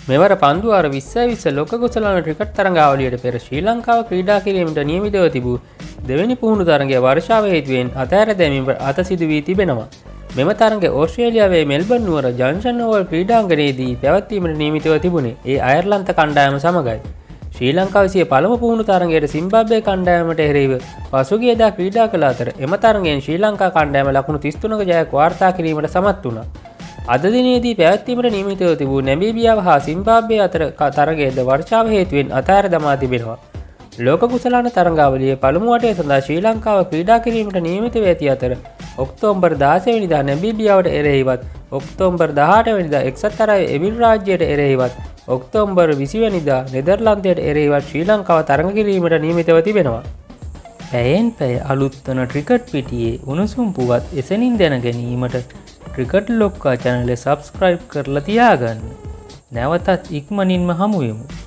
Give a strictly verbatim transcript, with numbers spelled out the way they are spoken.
මෙවර පන්දු වාර විස්සයි විස්ස ලෝක කුසලාන ක්‍රිකට් තරඟාවලියට පෙර ශ්‍රී ලංකාව ක්‍රීඩා කිරීමට නියමිතව තිබූ දෙවැනි පුහුණු තරඟය වර්ෂාව හේතුවෙන් අතහැර දැමීමට අත සිදු වී තිබෙනවා. මෙම තරඟය ඕස්ට්‍රේලියාවේ මෙල්බර්න් නුවර ජන්සන් ඕවල් ක්‍රීඩාංගණයේදී පැවැත්වීමට නියමිතව තිබුණේ ඒ අයර්ලන්ත කණ්ඩායම සමගයි. ශ්‍රී ලංකාව විසිය පළමු පුහුණු තරඟයට සිම්බාබ්වේ කණ්ඩායමට එරෙහිව පසුගියදා ක්‍රීඩා කළ අතර එම තරඟයෙන් ශ්‍රී ලංකා කණ්ඩායම ලකුණු තිස් තුනක ජයක් වාර්තා කිරීමට සමත් වුණා. අද දිනේදී පැවැත්වීමට නියමිතව තිබූ නැමීබියාව හා සිම්බාබ්වේ අතර තරගයේද වර්ෂාව හේතුවෙන් අතහැර දමා තිබෙනවා. ලෝක කුසලාන තරඟාවලියේ පළමු වටය සඳහා ශ්‍රී ලංකාව ක්‍රීඩා කිරීමට නියමිතව ඇති අතර ඔක්තෝබර් දාසය වෙනිදා නැමීබියාවට එරෙහිවත් ඔක්තෝබර් දහඅට වෙනිදා එක්සත් අරබ් එමිරාජ්‍යයට එරෙහිවත් ඔක්තෝබර් විසි වෙනිදා නෙදර්ලන්තයට එරෙහිවත් ශ්‍රී ලංකාව තරඟ කිරීමට නියමිතව තිබෙනවා. පැයෙන් පැය අලුත් වන ක්‍රිකට් පිටියේ උණුසුම් පුවත් එසැනින් දැන ගැනීමට ක්‍රිකට් ලොක්කා channel එක subscribe කරලා තියාගන්න. නැවතත් ඉක්මනින්ම හමු වෙමු.